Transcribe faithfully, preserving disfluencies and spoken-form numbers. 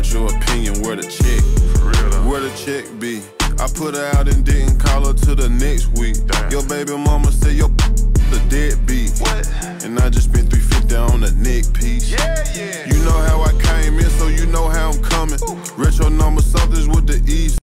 What's your opinion? Where the check? For real though. Where the check be? I put her out and didn't call her till the next week. Damn. Your baby mama say your the deadbeat. What? And I just spent three fifty on a neck piece. Yeah, yeah. You know how I came in, so you know how I'm coming. Ooh. Retro number somethings with the East.